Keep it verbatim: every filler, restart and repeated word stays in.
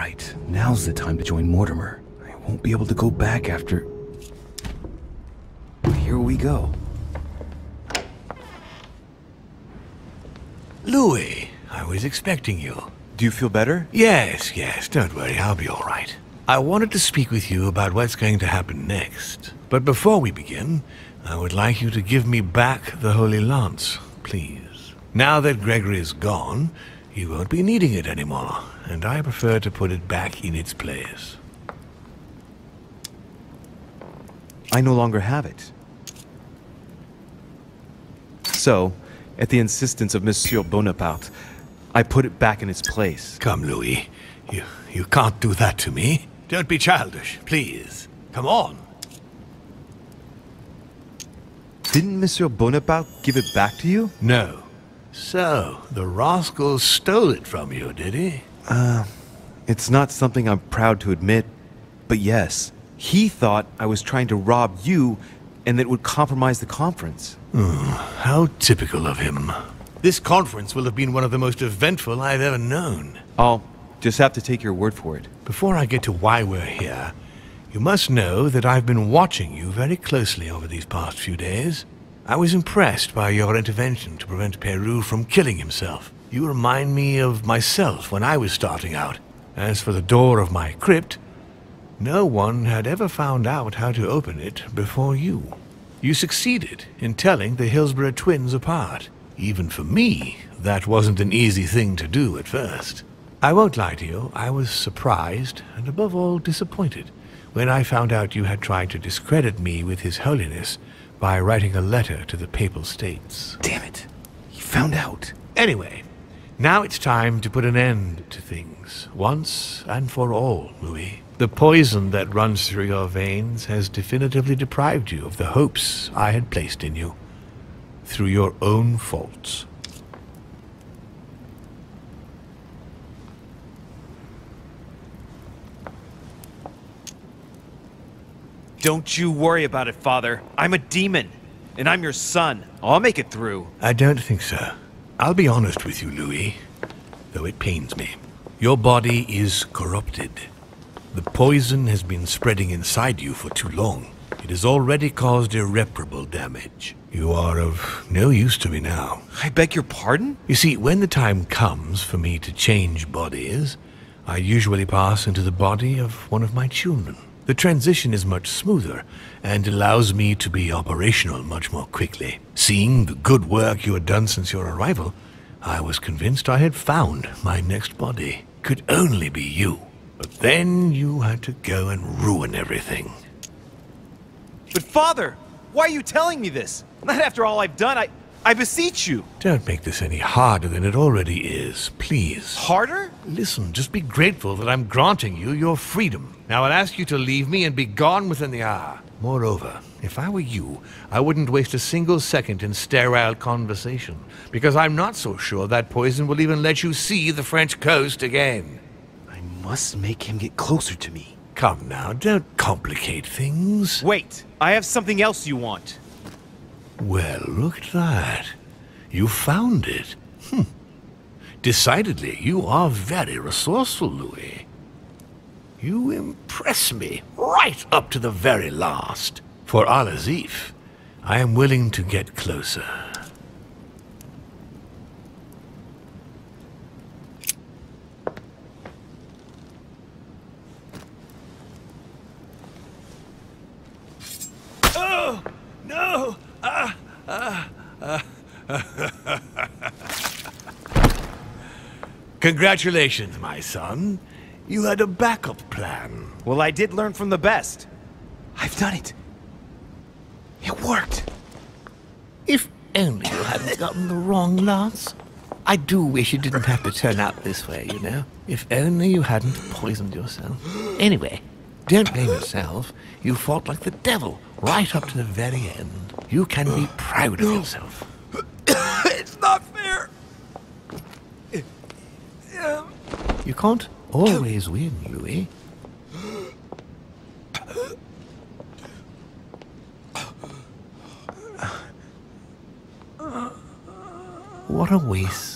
Alright, now's the time to join Mortimer. I won't be able to go back after... Here we go. Louis, I was expecting you. Do you feel better? Yes, yes, don't worry, I'll be all right. I wanted to speak with you about what's going to happen next. But before we begin, I would like you to give me back the Holy Lance, please. Now that Gregory is gone, you won't be needing it anymore, and I prefer to put it back in its place. I no longer have it. So, at the insistence of Monsieur Bonaparte, I put it back in its place. Come, Louis. You, you can't do that to me. Don't be childish, please. Come on. Didn't Monsieur Bonaparte give it back to you? No. So, the rascal stole it from you, did he? Uh, it's not something I'm proud to admit, but yes. He thought I was trying to rob you and that it would compromise the conference. Hmm, how typical of him. This conference will have been one of the most eventful I've ever known. I'll just have to take your word for it. Before I get to why we're here, you must know that I've been watching you very closely over these past few days. I was impressed by your intervention to prevent Peru from killing himself. You remind me of myself when I was starting out. As for the door of my crypt, no one had ever found out how to open it before you. You succeeded in telling the Hillsborough twins apart. Even for me, that wasn't an easy thing to do at first. I won't lie to you, I was surprised, and above all disappointed, when I found out you had tried to discredit me with His Holiness by writing a letter to the Papal States. Damn it. He found out. Anyway, now it's time to put an end to things, once and for all, Louis. The poison that runs through your veins has definitively deprived you of the hopes I had placed in you, through your own faults. Don't you worry about it, Father. I'm a demon, and I'm your son. I'll make it through. I don't think so. I'll be honest with you, Louis, though it pains me. Your body is corrupted. The poison has been spreading inside you for too long. It has already caused irreparable damage. You are of no use to me now. I beg your pardon? You see, when the time comes for me to change bodies, I usually pass into the body of one of my children. The transition is much smoother and allows me to be operational much more quickly. Seeing the good work you had done since your arrival, I was convinced I had found my next body. Could only be you. But then you had to go and ruin everything. But Father, why are you telling me this? Not after all I've done, I... I beseech you. Don't make this any harder than it already is, please. Harder? Listen, just be grateful that I'm granting you your freedom. Now I'll ask you to leave me and be gone within the hour. Moreover, if I were you, I wouldn't waste a single second in sterile conversation, because I'm not so sure that poison will even let you see the French coast again. I must make him get closer to me. Come now, don't complicate things. Wait, I have something else you want. Well, look at that. You found it. Hm. Decidedly, you are very resourceful, Louis. You impress me right up to the very last. For Al-Azif, I am willing to get closer. Oh, no! Ah, ah, ah. Congratulations, my son. You had a backup plan. Well, I did learn from the best. I've done it. It worked. If only you hadn't gotten the wrong lance. I do wish it didn't have to turn out this way, you know. If only you hadn't poisoned yourself. Anyway, don't blame yourself. You fought like the devil right up to the very end. You can be proud of yourself. It's not fair. You can't always win, Louis. What a waste.